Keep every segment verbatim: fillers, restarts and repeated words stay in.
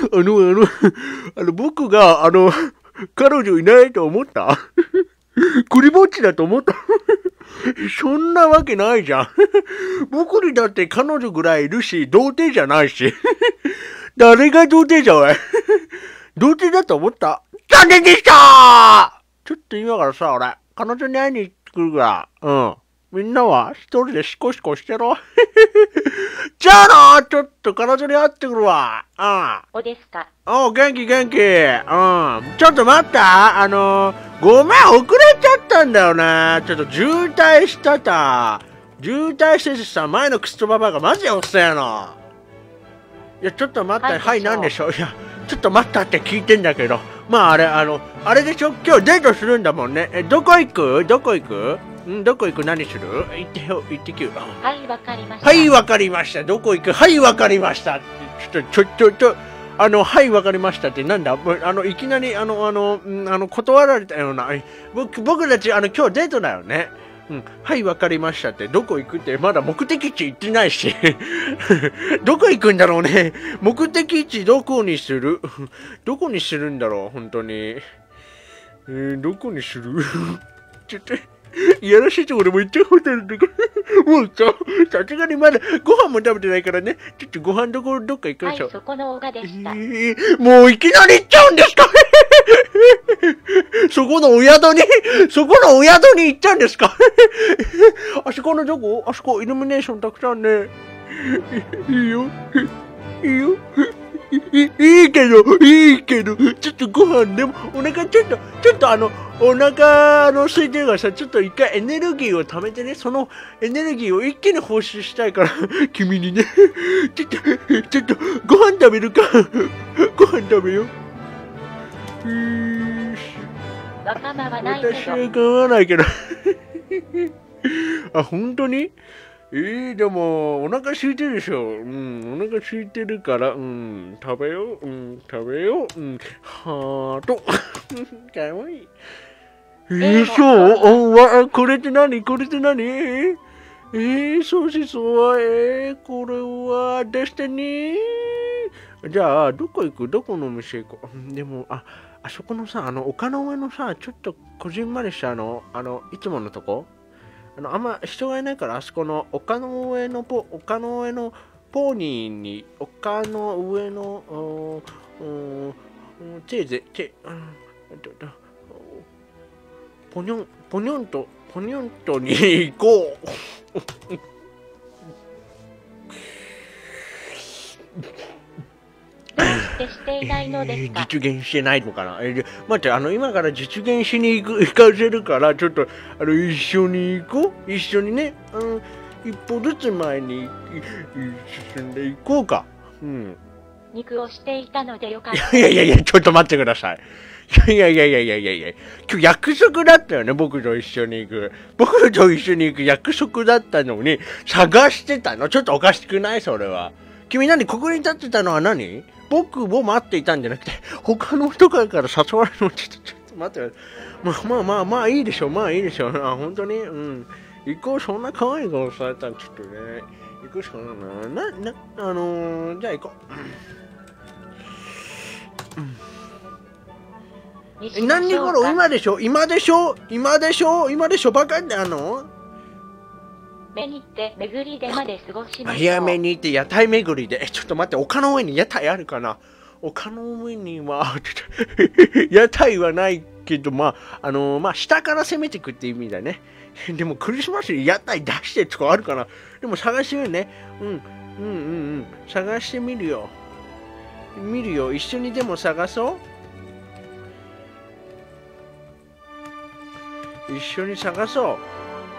あの、あの、あの、僕が、あの、彼女いないと思ったクリぼっちだと思ったそんなわけないじゃん。僕にだって彼女ぐらいいるし、童貞じゃないし。誰が童貞じゃおい。童貞だと思った。残念でしたちょっと今からさ、俺、彼女に会いに行ってくるから、うん。みんなは一人でシコシコしてろ。じゃあな、ちょっと彼女に会ってくるわ。うん。 おですか。 おう、元気元気。うん。ちょっと待った。あのー、ごめん、遅れちゃったんだよね。ちょっと渋滞したた。渋滞しててさ、前のクソババアがマジで遅えの。いや、ちょっと待った。はい、なんでしょう。いや、ちょっと待ったって聞いてんだけど。まあ、あれ、あの、あれでしょ、今日デートするんだもんね。え、どこ行くどこ行くんどこ行く何する行ってよ、行ってきよ。 はい、わかりました。 はい、わかりました。どこ行くはい、わかりました。ちょっと、ちょ、ちょ、ちょ、あの、はい、わかりましたってなんだあの、いきなり、あの、あの、あの、断られたような。僕、僕たち、あの、今日デートだよね。うん、はい、わかりましたって、どこ行くって、まだ目的地行ってないし。どこ行くんだろうね。目的地どこにするどこにするんだろう、本当に。えー、どこにするちょっと。いやらしいところも行っちゃうホテルとか。もうさ、さすがにまだご飯も食べてないからね。ちょっとご飯どころどっか行きましょう。 はい、そこのオガでした。 えー、もういきなり行っちゃうんですかそこのお宿に、そこのお宿に行っちゃうんですかあそこのどこあそこイルミネーションたくさんね。いいよ。いいよ。いいいけど、いいけど、ちょっとご飯でも、お腹ちょっと、ちょっとあの、お腹の空いてるからさ、ちょっと一回エネルギーを貯めてね、そのエネルギーを一気に放出したいから、君にね、ちょっと、ちょっと、ご飯食べるか。ご飯食べよう。よし。 わがままないけど。 私は構わないけど。あ、本当にえー、でも、お腹空いてるでしょ。うん、お腹空いてるから、うん、食べよう、うん、食べよう、うん、はーと。かわいい。えー、そうおわ、これって何これって何えー、ソーシスは、えー、これは、デスティニーじゃあ、どこ行くどこの店行こうでも、あ、あそこのさ、あの、丘の上のさ、ちょっとこじんまりしたあの、あの、いつものとこあの、あんま人がいないから、あそこの丘の上のポ、丘の上のポニーに、丘の上の、うん、チェーゼ、チェ、うん、ポニョン、ポニョンと、ポニョンとに行こう。 していないのですか、 えー、実現してないのかな、えー、待って、あの、今から実現しに行く、行かせるから、ちょっと、あの、一緒に行こう一緒にね、あの、一歩ずつ前に進んでいこうか。うん。 肉をしていたのでよかった。 いやいやいや、ちょっと待ってください。いやいやいやいやいやいや今日約束だったよね、僕と一緒に行く。僕と一緒に行く約束だったのに、探してたのちょっとおかしくないそれは。君何ここに立ってたのは何僕を待っていたんじゃなくて、他の人から誘われるのちょっと、ちょっと待って。まあまあまあまあいいでしょう、まあいいでしょう。あ、本当にうん。行こう、そんな可愛い顔されたらちょっとね、行くしかないな。な、な、あのー、じゃあ行こう。うんえ、何時頃今でしょ今でしょ今でしょ今でしょバカってあの目に行って巡りでまで過ごしましょう。 早めに行って屋台巡りで。え、ちょっと待って、丘の上に屋台あるかな丘の上には、屋台はないけど、まあ、あのー、まあ、下から攻めていくって意味だね。でもクリスマスに屋台出してるとこあるかなでも探してみるね。うん、うんうんうん。探してみるよ。見るよ。一緒にでも探そう。一緒に探そう。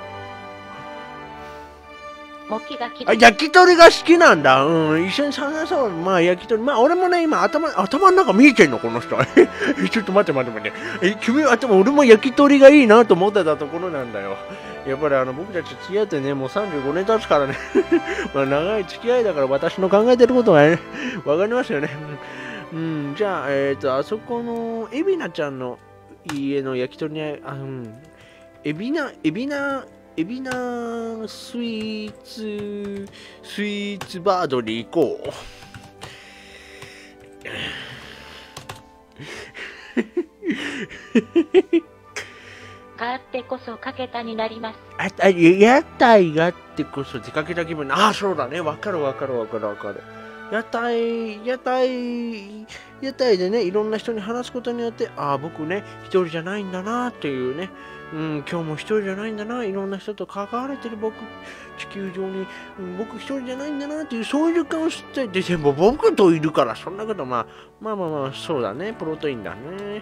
モキがあ、焼き鳥が好きなんだ。うん、一緒に探そう。まあ、焼き鳥。まあ、俺もね、今、頭、頭の中見えてんの、この人。ちょっと待って待って待って。え、君は、でも俺も焼き鳥がいいなと思ってたところなんだよ。やっぱりあの、僕たち付き合ってね、もうさんじゅうごねん経つからね。まあ、長い付き合いだから私の考えてることがね、わかりますよね。うん、じゃあ、えっと、あそこの、エビナちゃんの家の焼き鳥に、あ、うん。エビナ、エビナ、エビナスイーツ、スイーツバードに行こう。 があってこそかけたになります。 あ、あ、屋台があってこそ出かけた気分。ああ、そうだね。わかるわかるわかるわかる。屋台、屋台、屋台でね、いろんな人に話すことによって、ああ、僕ね、一人じゃないんだなっていうね、うん、今日も一人じゃないんだな、いろんな人と関われてる僕、地球上に、うん、僕一人じゃないんだなっていう、そういう感を知ってで、でも僕といるから、そんなこと、まあ、まあまあまあ、そうだね、プロテインだね。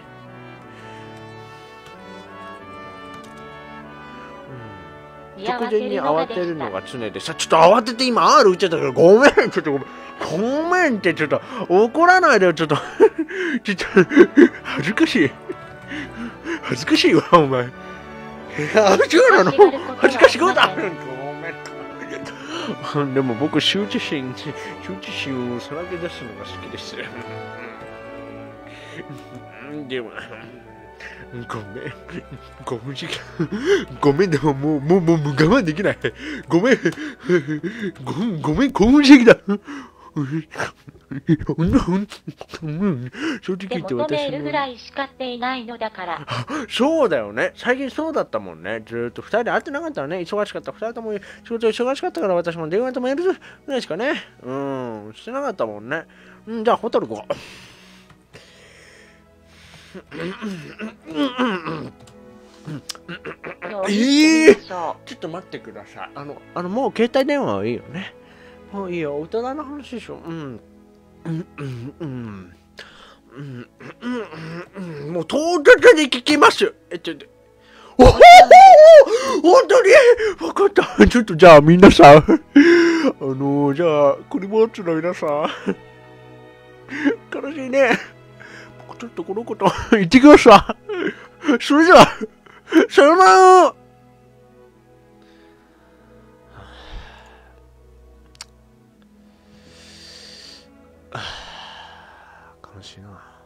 直前に慌てるのが常でさ、ちょっと慌てて今 R 打っちゃったから、ごめん、ちょっとごめん、ごめんってちょっと怒らないでよ、ちょっと、ちょっと、恥ずかしい。恥ずかしいわ、お前。いや、そうなの恥ずかしいことあるんか、ごめん。でも僕、羞恥心、羞恥心をさらけ出すのが好きです。でも、ごめん。ごめん、ごめん、でももう、もう、もう、もう我慢できない。ごめん。ごめん、ごめん、興奮してきた。正直言ってでもメールぐらい。 いしかっていないのだから。 そうだよね。最近そうだったもんね。ずーっと二人で会ってなかったらね。忙しかった。二人とも仕事忙しかったから私も電話とメールぐらいしかね。うん。してなかったもんね。うん、じゃあホテル行こう。ええー、ちょっと待ってください。あの、あのもう携帯電話はいいよね。もういいよ。大人の話でしょ。うん。うんうんうんうんうんうん、もう唐突に聞きます。えっと、おほほ本当に分かった。ちょっとじゃあ皆さん、あのじゃあクリボッチの皆さん、悲しいね。僕ちょっとこのこと言ってきました。それじゃあ、さよなら。悲しいな。